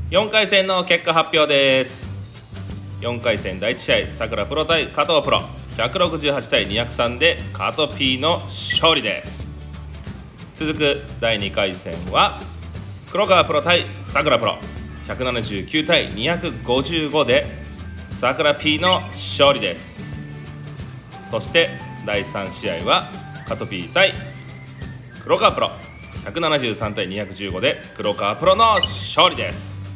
4回戦の結果発表です。4回戦第1試合、さくらプロ対加藤プロ、168対203で加藤 P の勝利です。続く第2回戦は黒川プロ対さくらプロ、179対255でさくら P の勝利です。そして第3試合は加藤 P 対黒川プロ、173対215で黒川プロの勝利です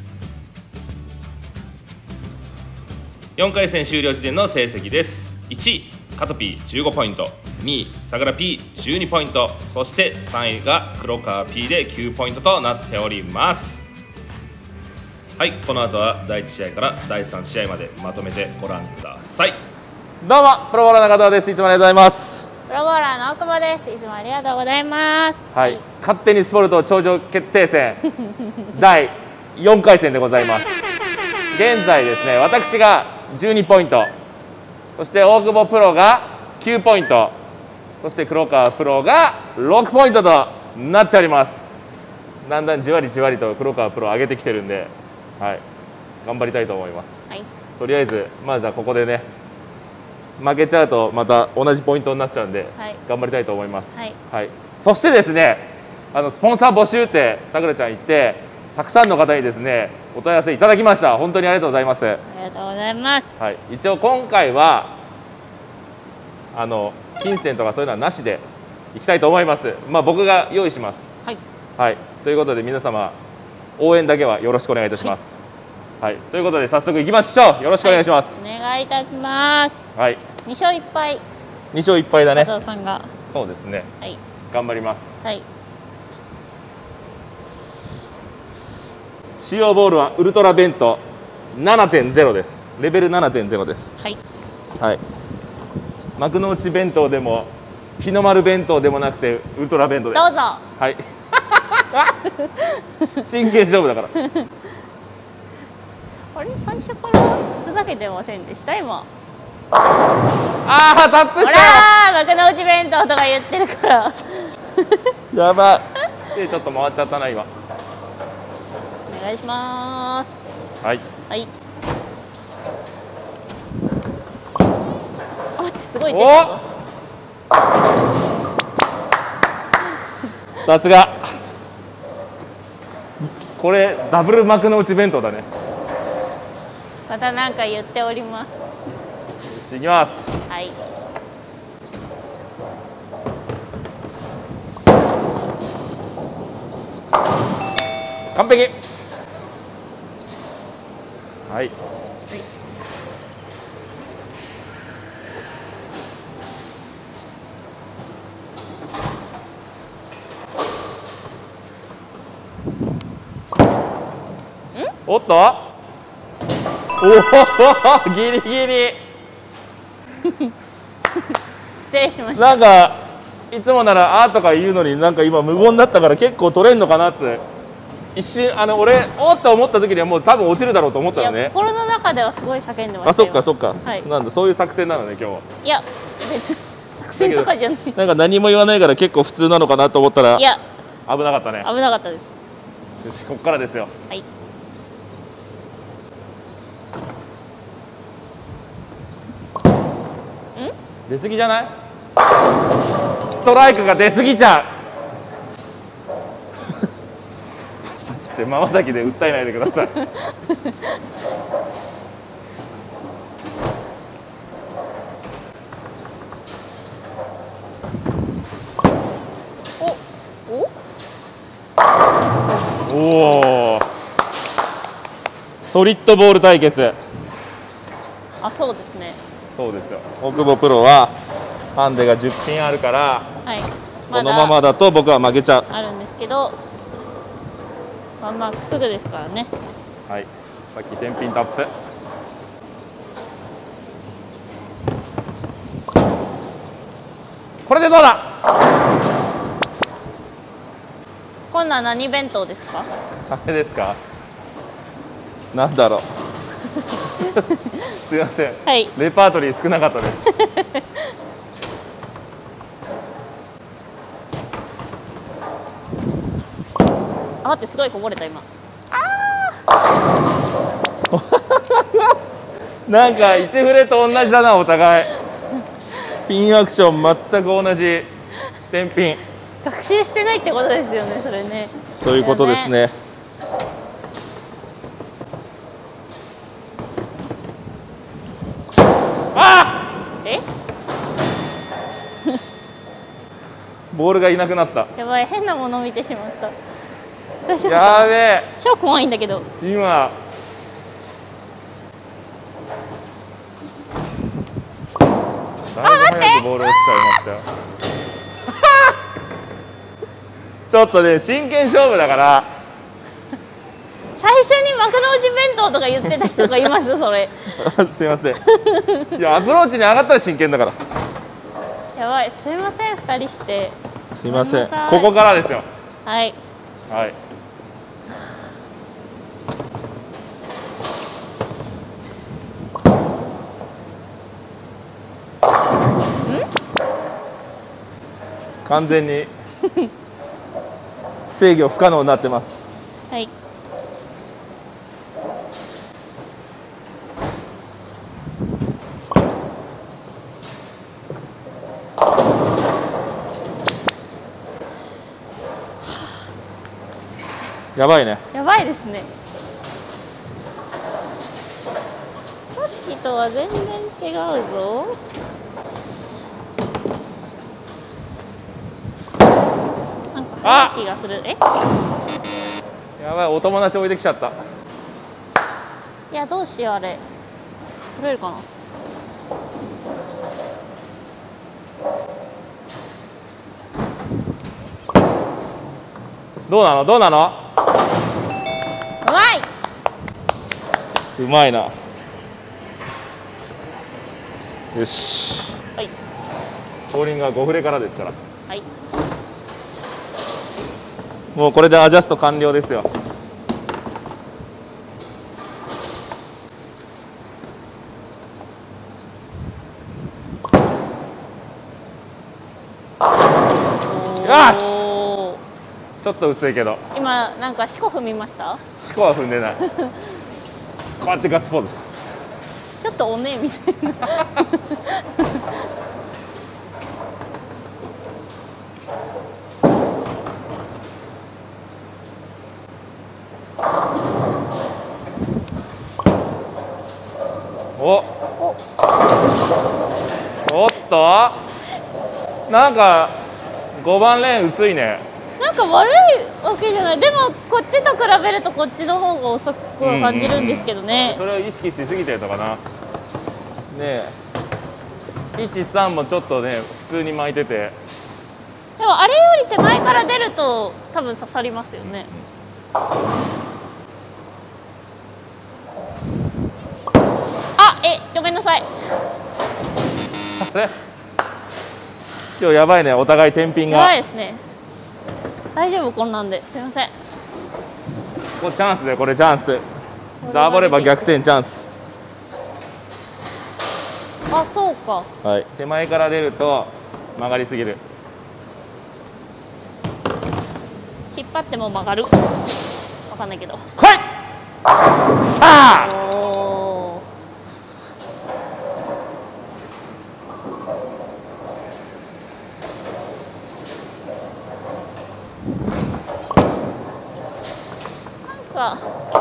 。4回戦終了時点の成績です。1位加藤 P15 ポイント、2位さくら P12 ポイント、そして3位が黒川 P で9ポイントとなっております。はい、この後は第1試合から第3試合までまとめてご覧ください。 どうもプロボーラー中藤です。いつもありがとうございます。 プロボーラーの大久保です。いつもありがとうございます。 はい、勝手にスポルト頂上決定戦第4回戦でございます。現在ですね、私が12ポイント、そして大久保プロが9ポイント、そして黒川プロが6ポイントとなっております。だんだんじわりじわりと黒川プロ上げてきてるんで、はい、頑張りたいと思います。 はい、 とりあえずまずはここでね、負けちゃうとまた同じポイントになっちゃうんで、 はい、 頑張りたいと思います。 はい、 はい、そしてですね、スポンサー募集ってさくらちゃん言って、たくさんの方にですねお問い合わせいただきました。本当にありがとうございます。 ありがとうございます。 はい、一応今回は金銭とかそういうのはなしでいきたいと思います。まあ僕が用意します。 はい、 はい、ということで皆様応援だけはよろしくお願いいたします。はい、ということで早速いきましょう。よろしくお願いします。 はい、お願いいたします。 はい、 2勝1敗。 2勝1敗だね。 加藤さんが。 そうですね。 はい、 頑張ります。 はい。 使用ボールはウルトラベント 7.0 です。レベル 7.0 です。 はい。 はい。幕の内弁当でも日の丸弁当でもなくてウルトラ弁当です。 どうぞ。 はい。真剣勝負だから。 あれ最初からふざけてませんでした今。 ああタップしたよ。 ほら幕の内弁当とか言ってるから。 やばい。でちょっと回っちゃったな今。 お願いします。 はい。 はい。あ、待ってすごい出てるぞ。 さすが。これダブル幕の内弁当だね。 また何か言っております。 よし行きます。 はい。 完璧。はい。おっと。おお、ギリギリ。 失礼しました。 なんかいつもならあーとか言うのに、なんか今無言だったから結構取れんのかなって一瞬俺おっと思った時にはもう多分落ちるだろうと思ったのね。 心の中ではすごい叫んでましたよ。 あ、そっかそっか、 はい、 なんだそういう作戦なのね今日は。 いや別に作戦とかじゃない。 なんか何も言わないから結構普通なのかなと思ったら、 いや危なかったね。 危なかったです。 よしこっからですよ。 はい。 出過ぎじゃない？ストライクが出過ぎちゃう。パチパチって瞬きで訴えないでください。おお、ソリッドボール対決。 あ、そうですね。 そうですよ。大久保プロはハンデが10ピンあるから、 はい、 このままだと僕は負けちゃう。 あるんですけど、ワンマークすぐですからね。 はい、さっき天品タップ。これでどうだ。 今度は何弁当ですか？ あれですか。なんだろう。すいません。 はい。 レパートリー少なかったです。 あ、待ってすごいこぼれた今。ああ。 なんか1フレと同じだな、お互い。ピンアクション全く同じ。天ピン。 学習してないってことですよね、それね。 そういうことですね。あえ、 ボールがいなくなった。 やばい、変なもの見てしまった。大丈夫かやべえ。 超怖いんだけど。 今だいぶ早くボール落ちちゃいましたよ。ちょっとね、真剣勝負だから最初に幕の内弁当とか言ってた人がいますそれ。 すいません。いや、アプローチに上がったら真剣だから。 やばい、すいません、2人して。 すいません。 ごめんなさいここからですよ。 はい。 はい。完全に制御不可能になってます。 はい。 やばいね。 やばいですね。さっきとは全然違うぞ。なんか早い気がする。え？ やばい、お友達置いてきちゃった。 いや、どうしよう、あれ。取れるかな。 どうなのどうなの。 うまい。 うまいな。よし。 はい。 ボーリングは5フレからですから。 はい。 もうこれでアジャスト完了ですよ。よし。 おー、 ちょっと薄いけど。 今なんか四股踏みました。 四股は踏んでない。こうやってガッツポーズした。 ちょっとおねみたいな。 おお、 おっと、なんか5番レーン薄いね。 なんか悪いわけじゃない。でもこっちと比べるとこっちの方が遅く感じるんですけどね。 それを意識しすぎてるのかな。ねえ、1、3もちょっとね普通に巻いてて。 でもあれより手前から出ると多分刺さりますよね。あ、ごめんなさい。 あれ、今日やばいね、お互い天品やが。 ばいですね。大丈夫こんなんで。すいません。 これチャンスで、これチャンス。ダボれば逆転チャンス。 あ、そうか。 はい、手前から出ると曲がりすぎる。 引っ張っても曲がる。わかんないけど。 はい。さあ。 おー。なんか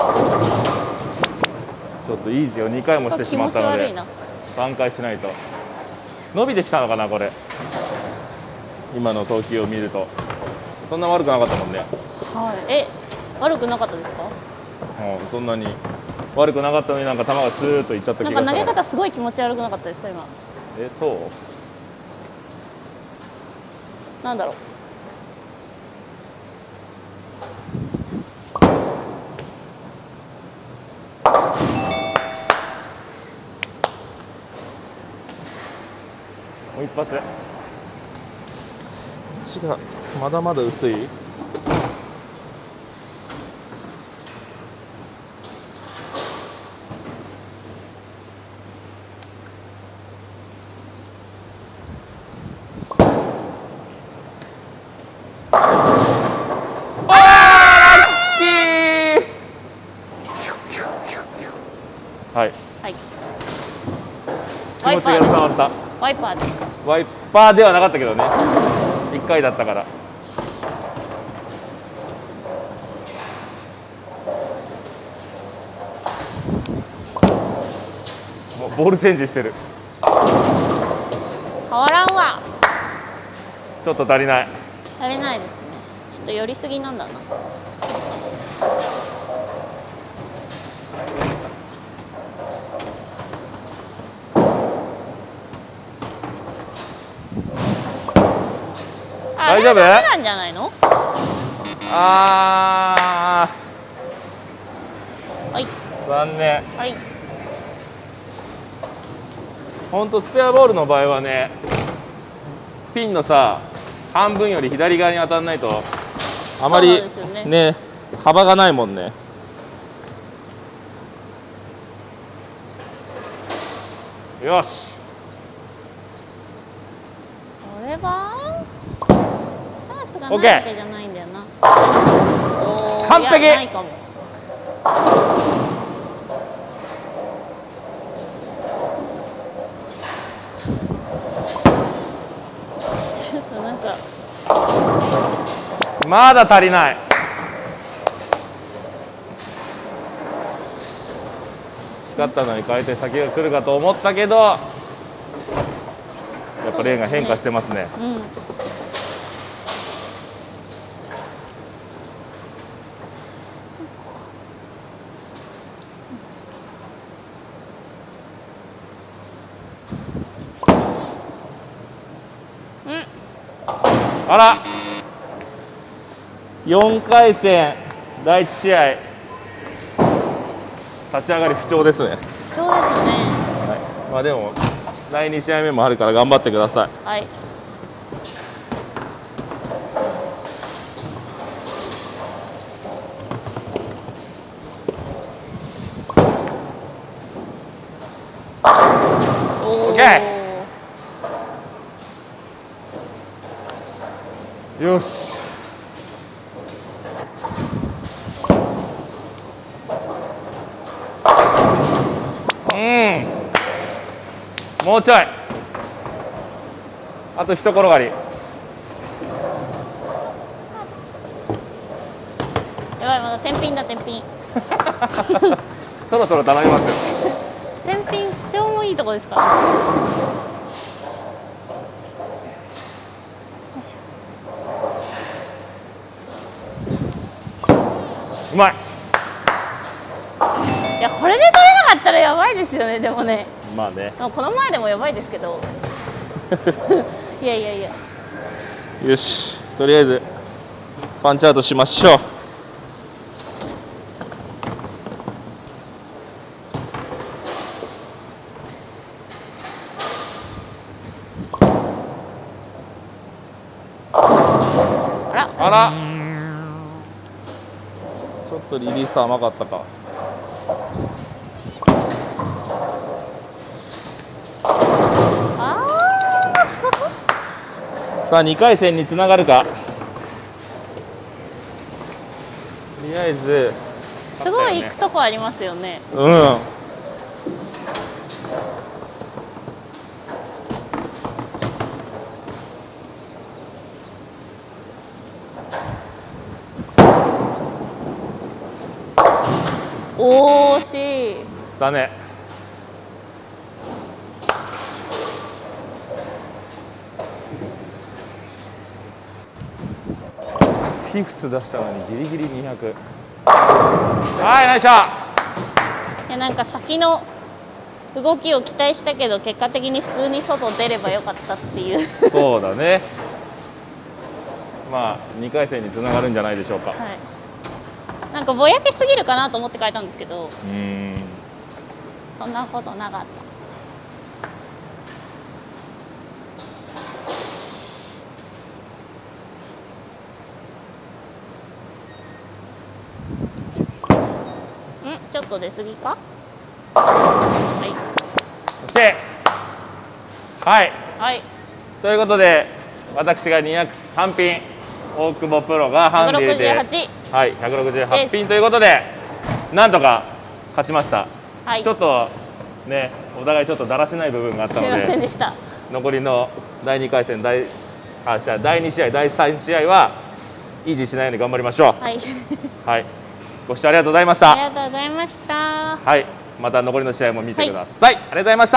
ちょっとイージーを2回もしてしまったので気持ち悪いな。 挽回しないと。伸びてきたのかな、これ。今の投球を見るとそんな悪くなかったもんね。 はい。悪くなかったですか？ うん、そんなに悪くなかったのに、なんか球がスーッといっちゃった気がした。 なんか投げ方すごい気持ち悪くなかったですか今？ そう。 なんだろう。 もう一発。違う、まだまだ薄い。 はいはい。 気持ちが伝わった。 ワイパーですか。 ワイパーではなかったけどね1回だったから。もうボールチェンジしてる。 変わらんわ。 ちょっと足りない。 足りないですね。ちょっと寄りすぎなんだな。 大丈夫？ ダメなんじゃないの？ あはい。 ー残念。 はい。 ほんとスペアボールの場合はね、ピンのさ半分より左側に当たらないとあまりそうなんですよね。 ね幅がないもんね。よし。 これはチャンスがないわけじゃないんだよな。おー完璧。 いやないかも。ちょっとなんかまだ足りない。光ったのに変えて先が来るかと思ったけど、やっぱレーンが変化してますね。 うん。 あら4回戦第1試合立ち上がり不調ですね。 不調ですね。 はい、まあでも第2試合目もあるから頑張ってください。 はい。 オッケー。よし。もうちょい。あと一転がり。 やばい、まだ天品だ天品。 そろそろ頼みますよ。 天品不調もいいとこですからね。 うまい。 いや、これで取れなかったらやばいですよね。でもね、 まあね。 この前でもやばいですけど。いやいやいや。 よし、とりあえずパンチアウトしましょう。あら、ちょっとリリース甘かったか。さあ2回戦につながるか。とりあえずすごい行くとこありますよね。 うん。 惜しい。 だね。フィフス出したのにギリギリ200。はい、ナイスショット。 いや、なんか先の動きを期待したけど結果的に普通に外出ればよかったっていう。 そうだね。まあ2回戦につながるんじゃないでしょうか。 はい。なんかぼやけすぎるかなと思って変えたんですけど、そんなことなかった。ちょっと出過ぎか。はい。 そしてはいはい。 ということで私が203ピン、大久保プロがハンディで 168。 はい168ピンということでなんとか勝ちました。 はい、 ちょっとねお互いちょっとだらしない部分があったすみまので、 せんでした。 残りの第2回戦第2試合第3試合は維持しないように頑張りましょう。 はい、 はい、ご視聴ありがとうございました。 ありがとうございました。 はい、また残りの試合も見てください。ありがとうございました。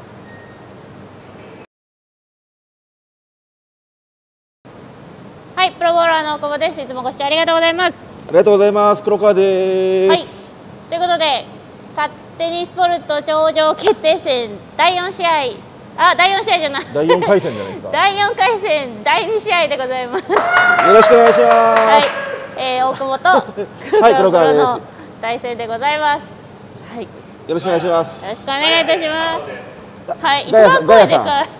はい、プロボーラーの大久保です。いつもご視聴ありがとうございます。 ありがとうございます。黒川です。 はい、ということで勝手にスポルト頂上決定戦第4試合、第4試合じゃない第4回戦じゃないですか。 第4回戦第2試合でございます。 よろしくお願いします。 はい、大久保と黒はい、 川プ黒川ロので対戦でございます。はい、よす。よろしくお願いしまろす。 しくお願いいたします。はい、一ガヤさん番声でかい。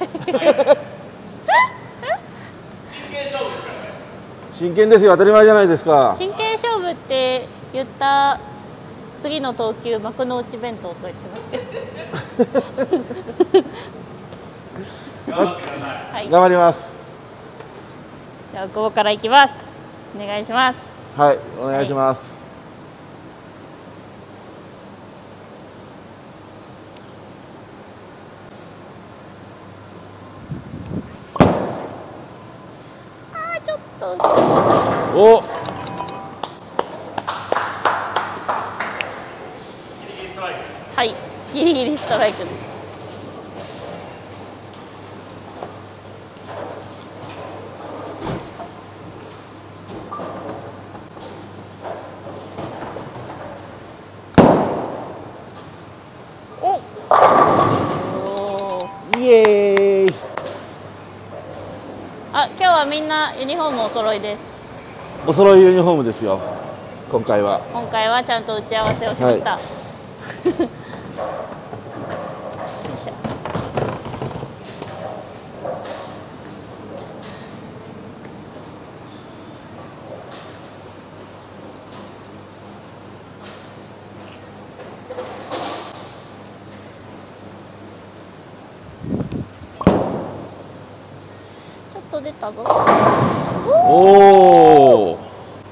真剣ですよ。当たり前じゃないですか。 真剣勝負って言った次の投球幕の内弁当とか言ってましたよ。はい、 頑張ります。 じゃあここからいきます。お願いします。 はい、お願いします。 ちょっとお、 はい、ギリギリストライクです。おイエーイ。 今日はみんなユニフォームお揃いです。 お揃いユニフォームですよ。今回は。 今回はちゃんと打ち合わせをしました。よいしょ。ちょっと出たぞ。 おお。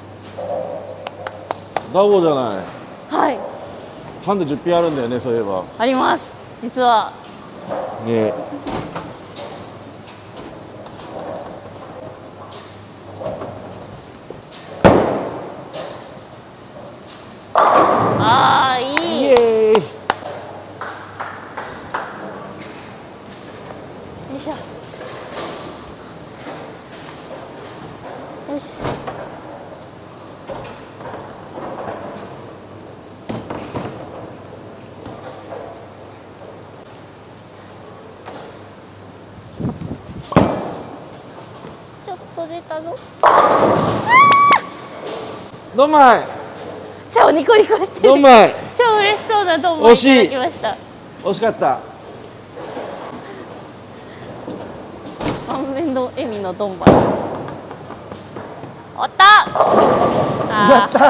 ダボじゃない。 はい、 ハンデ10ピンあるんだよね。そういえば。 あります。実はね。 いい。 イエーイ。 よいしょ。よし。ちょっと出たぞ。 どんまい。 超ニコニコしてる。 どんまい。 超嬉しそうなどんまいいただきました。 惜しかった。 満面の笑みのどんまい。おったやったー。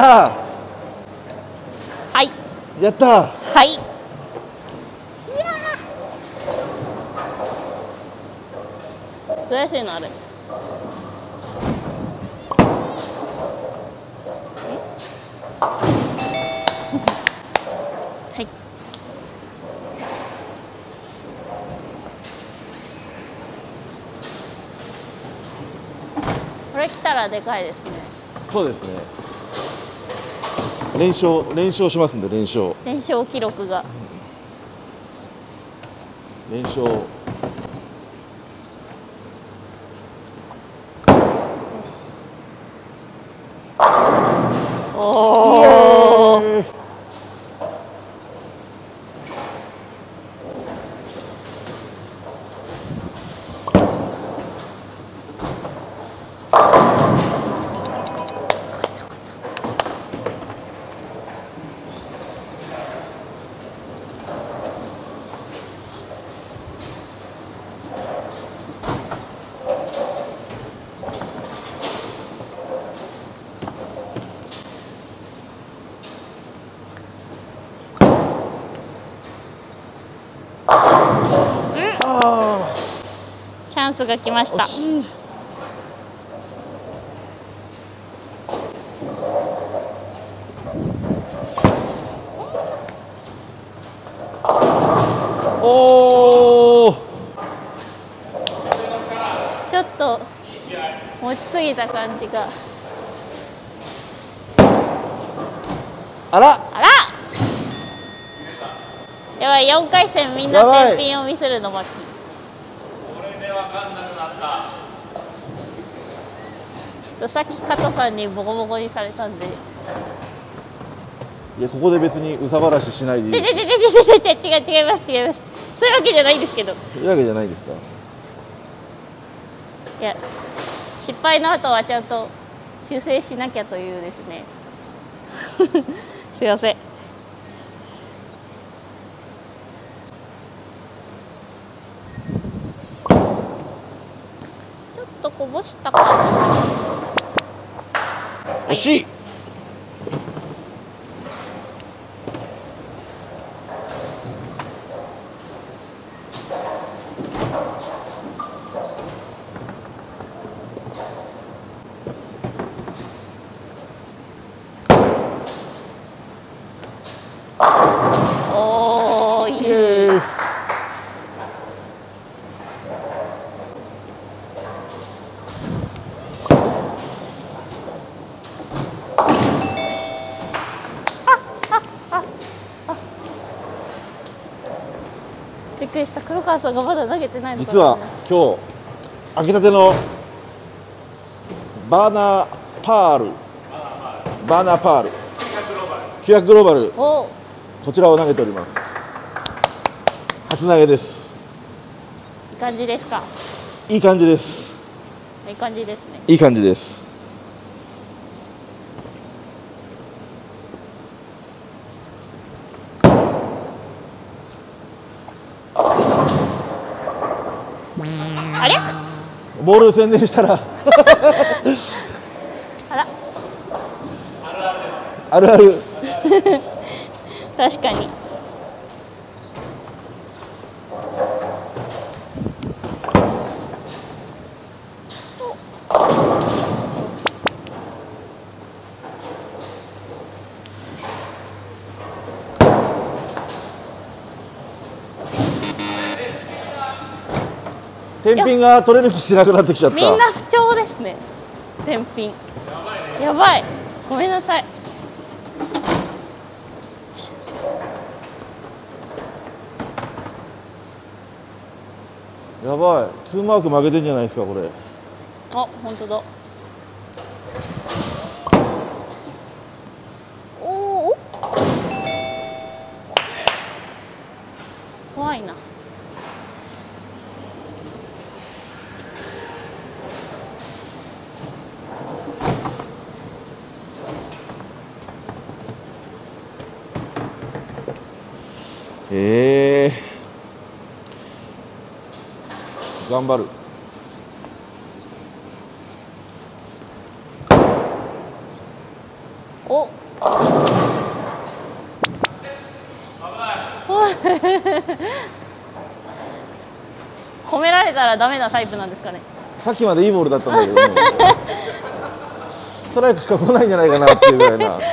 はい。 やったー。 はい。いや悔しいなあれ。はい。これ来たらでかいですね。 そうですね。連勝しますんで、連勝記録が。 連勝。 よし。おお。チャンスが来ました。 惜しい。 おお。 ちょっと持ちすぎた感じが。 あら。 あら。やばい、4回戦みんな天品を見せるの巻。 これで分かんなくなった。 ちょっとさっき加藤さんにボコボコにされたんで。 いや、ここで別に憂さ晴らししないでいい。 違います違います。そういうわけじゃないんですけど。 そういうわけじゃないですか。 いや、失敗の後はちゃんと修正しなきゃというですね。すいません。ちょっとこぼしたかな。 惜しい。 おー、いい。びっくりした。黒川さんがまだ投げてないのかな。 実は今日開けたてのバーナーパール900グローバル、 お、 こちらを投げております。初投げです。 いい感じですか。 いい感じです。 いい感じですね。 いい感じです。 あれ？ ボール宣伝したらあら。 あるある。 確かに。 天品が取れる気しなくなってきちゃった。 みんな不調ですね。天品。やばい。ごめんなさい。 やばい。2マーク負けてんじゃないですかこれ。 あ、本当だ。おお。怖いな。 頑張る。 お。褒められたらダメなタイプなんですかね。 さっきまでいいボールだったんだけどねストライクしか来ないんじゃないかなっていうぐらいな。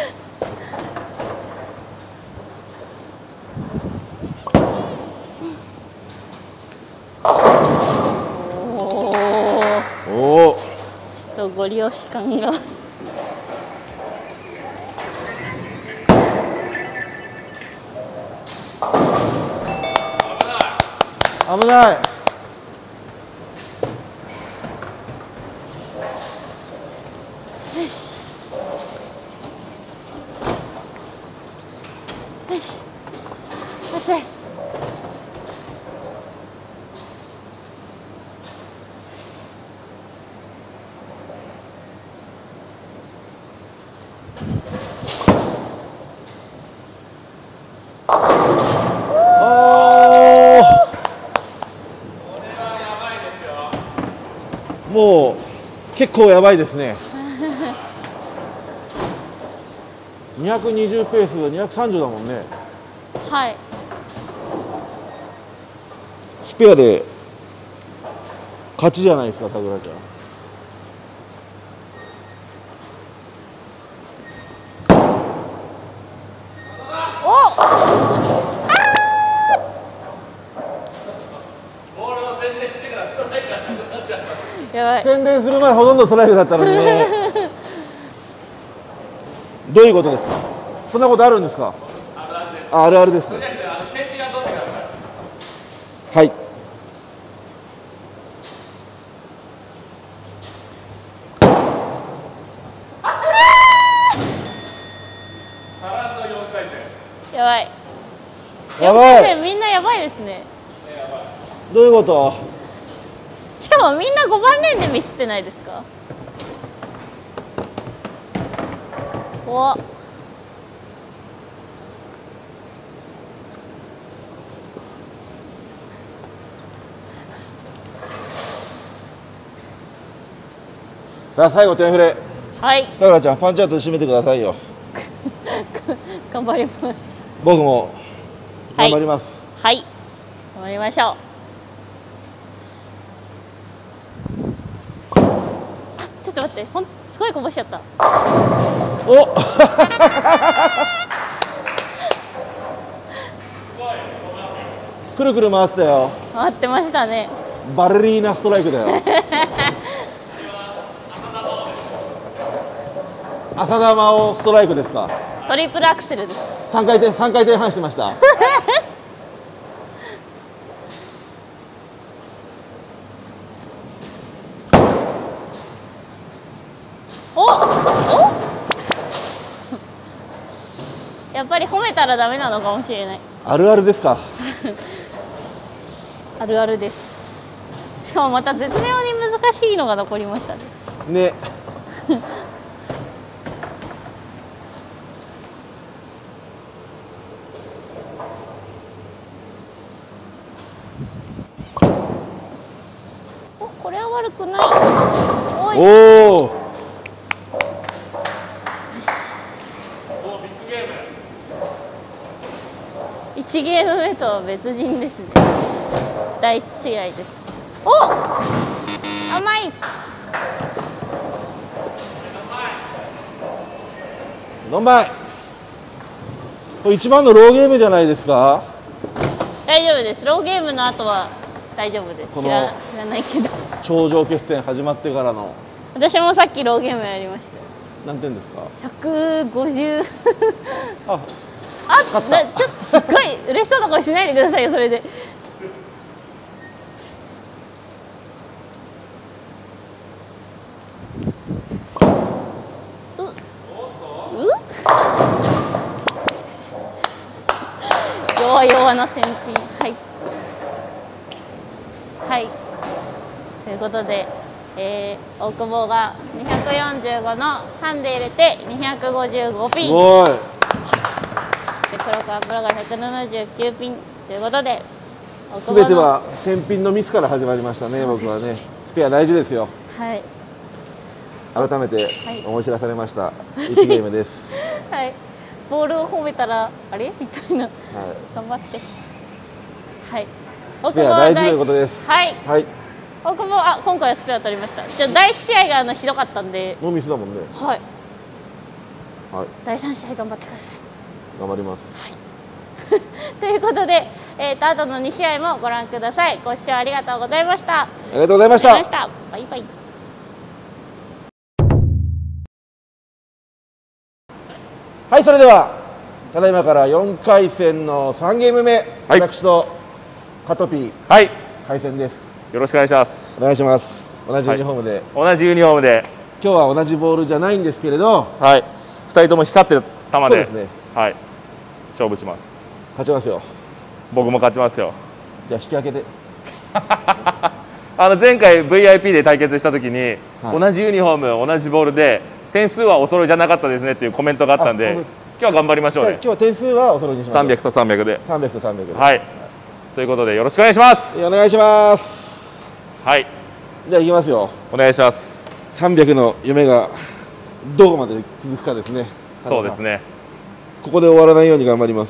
おお。 ちょっとご利用し感が。 危ない。 よし。よし。待って。 もう結構やばいですね。220ペースが230だもんね。 はい。 スペアで勝ちじゃないですか、田倉ちゃん。 お。 ばい。 宣伝する前ほとんどストライクだったのにね。どういうことですか。そんなことあるんですか。あるあるですね。はい。 やばい。 やばい。 みんなやばいですね。 どういうこと。 しかもみんな5番レーンでミスってないですか。怖っ。 さあ最後点振れ。 はい。 さくらちゃんパンチアウトで締めてくださいよ。 頑張ります。 僕も頑張ります。 はい。頑張りましょう。ちょっと待って、すごいこぼしちゃった。 おくるくる回ってたよ。 回ってましたね。 バレリーナストライクだよ。浅田真央ストライクですか。 トリプルアクセルです。 3回転半してました。 やっぱり褒めたらダメなのかもしれない。 あるあるですか。 あるあるです。しかもまた絶妙に難しいのが残りましたね。 ね。 これは悪くない。 おお。 1ゲーム目とは別人ですね。第一試合です。お、甘い。 ノンバイ。これ一番のローゲームじゃないですか。 大丈夫です。ローゲームの後は大丈夫です。知らないけど。 頂上決戦始まってからの。 私もさっきローゲームやりました。 何点ですか。 150。 あ、 ちょっとすっごい嬉しそうな顔しないでくださいよ、それで。弱な天品。はい。はい。ということで、大久保が245の半で入れて255ピン。 すごい。 で黒川プロが179ピンということで、 すべては天品のミスから始まりましたね。僕はね、スペア大事ですよ。 はい。 改めて思い知らされました。1ゲームです。 はい。ボールを褒めたらあれみたいな。はい、頑張って。はい。 スペア大事ということです。 はい。 はい。 大久保、今回はスペア取りました。第1試合がひどかったんで。 もうミスだもんね。 はい。 はい。 第3試合頑張ってください。 頑張ります。 はい。ということで、後の2試合もご覧ください。ご視聴ありがとうございました。 ありがとうございました。 バイバイ。 はい、それではただいまから4回戦の3ゲーム目、はい、私とカトピー、はい、対戦です。 よろしくお願いします。 お願いします。同じユニフォームで、 同じユニフォームで今日は同じボールじゃないんですけれど、 はい、2人とも光ってる球で、 そうですね、 はい、勝負します。 勝ちますよ。 僕も勝ちますよ。 じゃあ引き分けで前回 VIP で対決した時に、はい、同じユニフォーム同じボールで点数はお揃いじゃなかったですねっていうコメントがあったんで、今日は頑張りましょうね。 今日は点数はお揃いにします。 300と300で。 300と300で。 はい。ということでよろしくお願いします。 お願いします。 はい。 じゃあいきますよ。 お願いします。 300の夢がどこまで続くかですね。 そうですね。 ここで終わらないように頑張ります。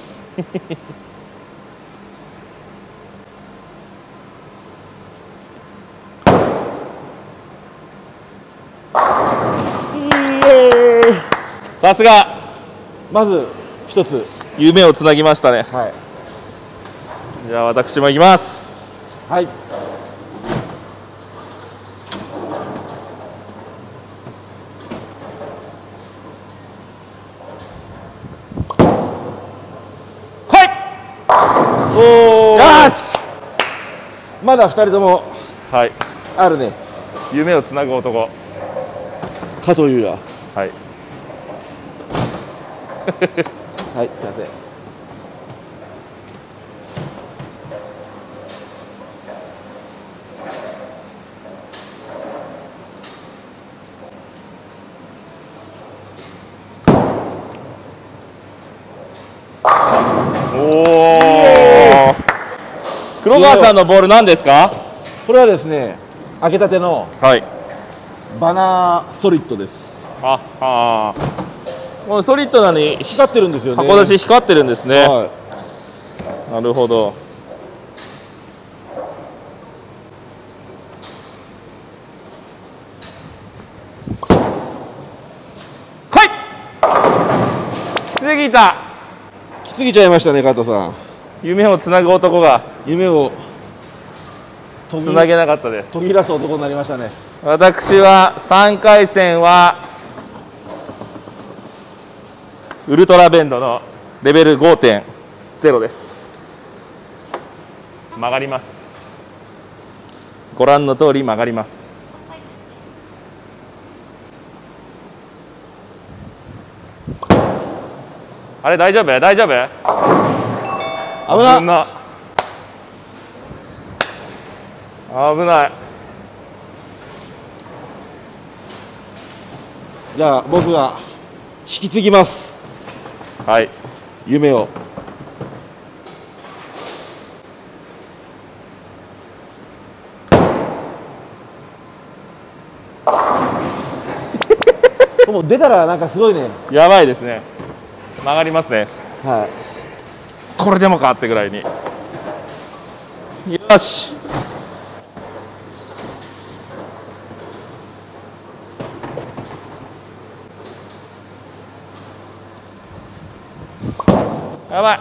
さすが。 まず一つ夢をつなぎましたね。 はい。 じゃあ私も行きます。 はい。 おー、 よし、 まだ2人ともはい、 あるね。 夢をつなぐ男。 加藤優也。 はい。 はい、すいません。 おお。黒川さんのボール何ですか？ これはですね、開けたてのはい。 バナーソリッドです。 あ、もうソリッドなのに光ってるんですよね。 箱出し光ってるんですね。 はなるほど。はい。来すぎた。 い。来すぎちゃいましたね、加藤さん。 夢をつなぐ男が夢をつなげなかったです。 途切らす男になりましたね。 私は3回戦はウルトラベンドのレベル 5.0 です。曲がります。ご覧の通り曲がります。あれ大丈夫？大丈夫？ 危な。 危ない。 じゃあ僕が引き継ぎます。 はい。 夢を。もう出たらなんかすごいね。 やばいですね。曲がりますね。 はい。 これでもかってぐらいに。よし。やばい。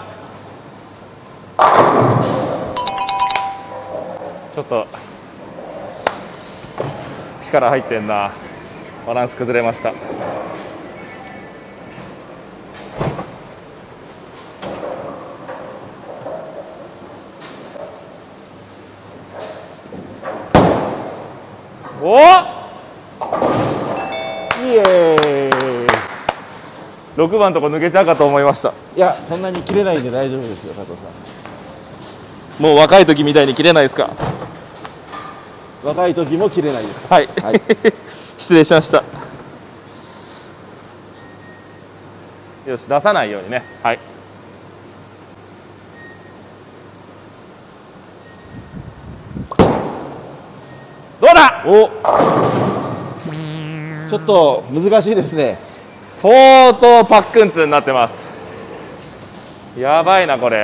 ちょっと力入ってんな。バランス崩れました。おお、 イエーイ。 6番のとこ抜けちゃうかと思いました。 いや、そんなに切れないんで大丈夫ですよ、加藤さん。 もう若い時みたいに切れないですか？ 若い時も切れないです。 はい、 はい、 失礼しました。よし、出さないようにね。はい。どうだ？ お、ちょっと難しいですね。 相当パックンツになってます。やばいなこれ。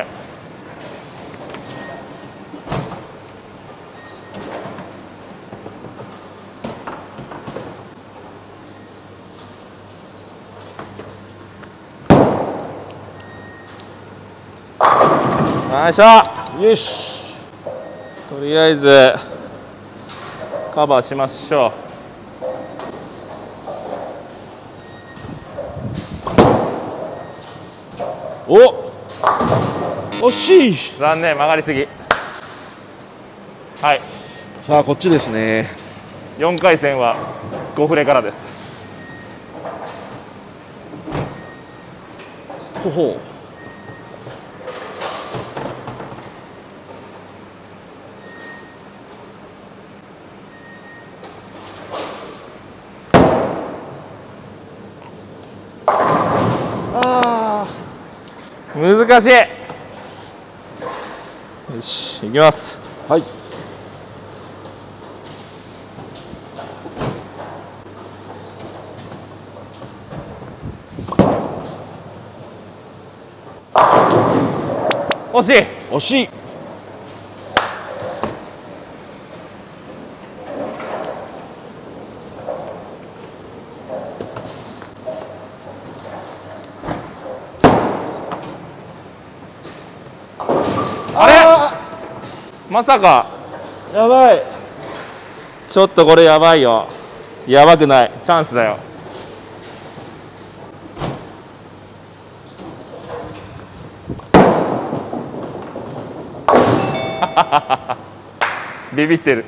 よいしょ。 よし。 とりあえずカバーしましょう。お、惜しい。 残念、曲がりすぎ。はい。 さあこっちですね。 4回戦は5フレからです。 ほほう。 難しい。よし、行きます。 はい。 惜しい。 惜しい。 あれ？まさか。 やばい。 ちょっとこれやばいよ。やばくない。チャンスだよ。 ビビってる。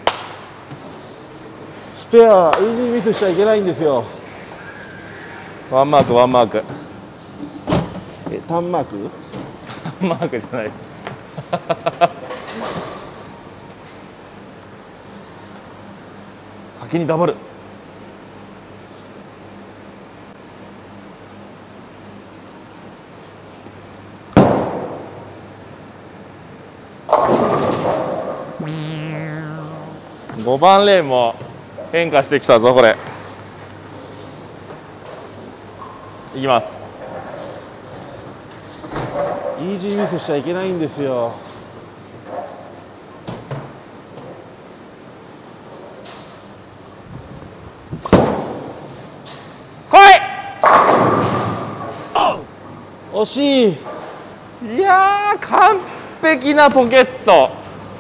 スペアイージーミスしちゃいけないんですよ。 ワンマークワンマーク。 タンマーク？ タンマークじゃないです。先にダブル。5番レーンも変化してきたぞ。これいきます。 イージーミスしちゃいけないんですよ。 来い。 惜しい。 いやー、完璧なポケット。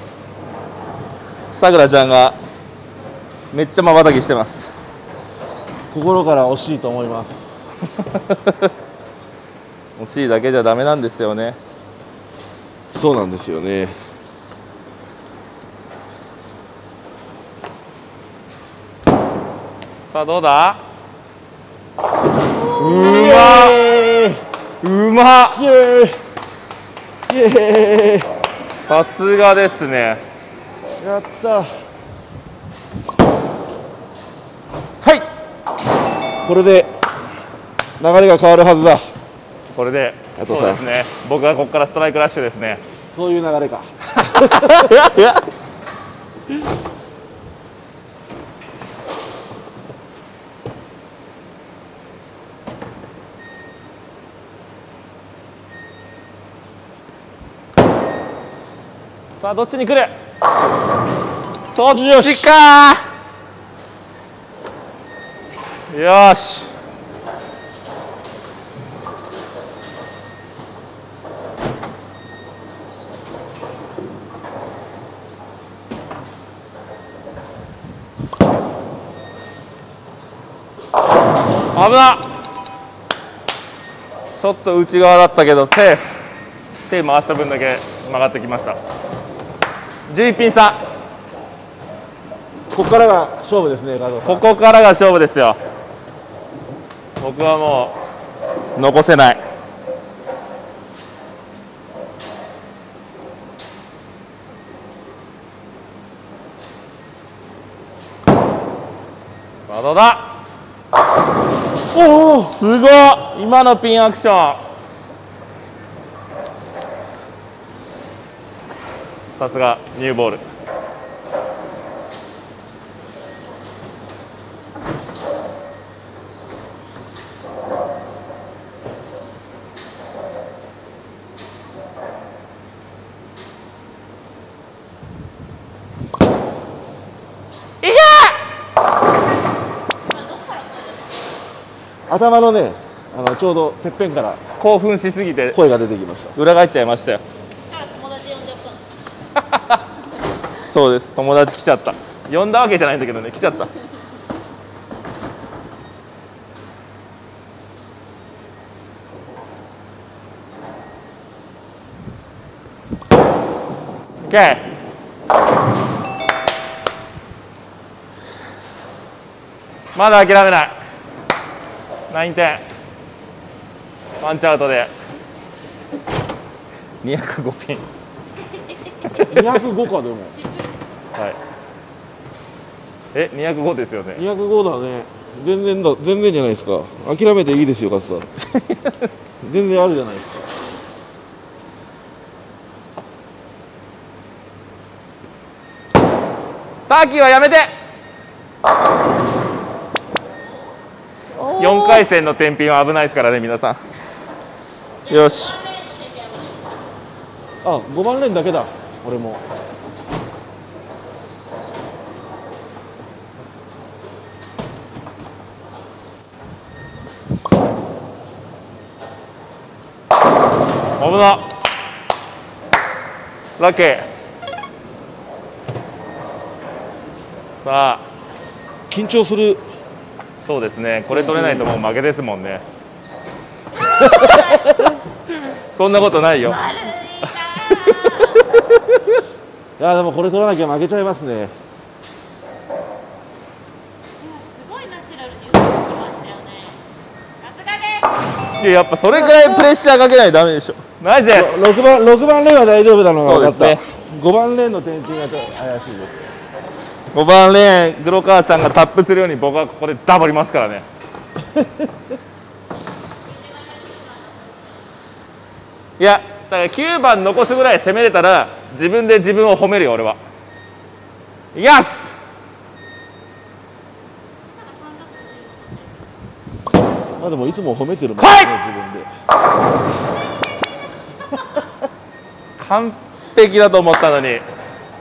さくらちゃんがめっちゃまばたきしてます。 心から惜しいと思います。 惜しいだけじゃダメなんですよね。 そうなんですよね。 さあどうだ。うまっ。 イエーイイエーイ。 さすがですね。 やった。 はい。 これで流れが変わるはずだ。 これであとさそうですね。僕はここからストライクラッシュですね。 そういう流れか。 さあどっちに来る。そっちかー。よし。危なっ。ちょっと内側だったけどセーフ。手回した分だけ曲がってきました。11ピン差。 ここからが勝負ですね、加藤さん。 ここからが勝負ですよ。僕はもう残せない。さあどうだ。 おお、 すごい。今のピンアクションさすがニューボール。 頭のね、ちょうどてっぺんから興奮しすぎて声が出てきました。 裏返っちゃいましたよ。そうです。友達来ちゃった。呼んだわけじゃないんだけどね、来ちゃった。OK。まだ諦めない。9点。ワンチャウトで205ピン。 205かでも。 はい。205ですよね。 205だね。全然じゃないですか。諦めていいですよ、カツさん。全然あるじゃないですか。 ターキーはやめて。4回戦の天品は危ないですからね、皆さん。よし。 あ、5番レーンだけだ。俺も。 危な。ラッキー。さあ緊張する。 そうですね。これ取れないともう負けですもんね。そんなことないよ。 いやでもこれ取らなきゃ負けちゃいますね。 すごいナチュラルに打ってきましたよね。さすがです。 いや、やっぱそれくらいプレッシャーかけないとダメでしょ。ナイスです。 6番レーンは大丈夫なのが分かった。 そうですね。 5番レーンの転勤が怪しいです。 5番レーン黒川さんがタップするように僕はここでダボりますからね。いやだから9番残すぐらい攻めれたら自分で自分を褒めるよ俺は。いきます。 まあでもいつも褒めてるもんね、自分で。 完璧だと思ったのに。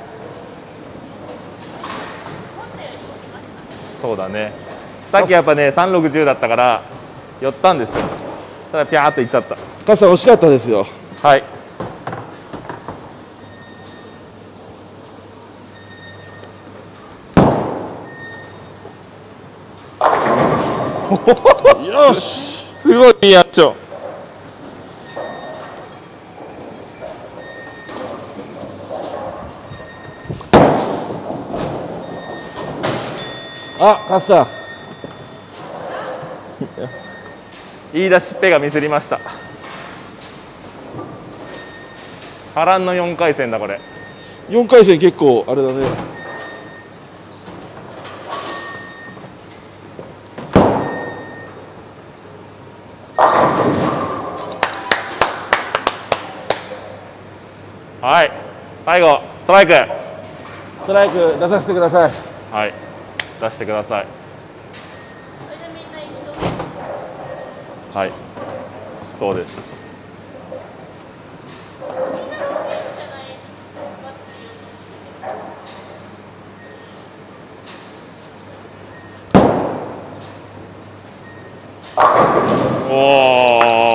そうだね。さっきやっぱね3610だったから寄ったんですよ。そしたらピャーっといっちゃった。 カスさん惜しかったですよ。 はい。 よし。 すごいいいやっちょ。 あ、カスさん。 言い出しっぺがミスりました。波乱の4回戦だこれ。 4回戦結構あれだね。 はい、最後ストライク。 ストライク出させてください。 はい、出してください。はい、そうです。おお、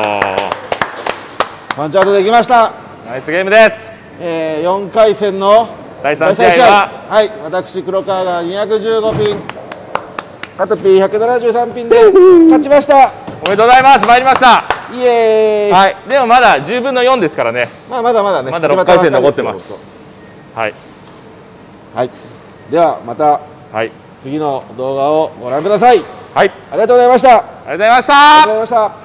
パンチアウトできました。 ナイスゲームです。 4回戦の第3試合は、 はい、私黒川が215ピン、カトピー173ピンで勝ちました。 おめでとうございます。参りました。 イエーイ。 はい、でもまだ10分の4ですからね。 まあまだまだね。 まだ6回戦残ってます。はい。 はい。ではまた次の動画をご覧ください。 はい。 ありがとうございました。 ありがとうございました。 ありがとうございました。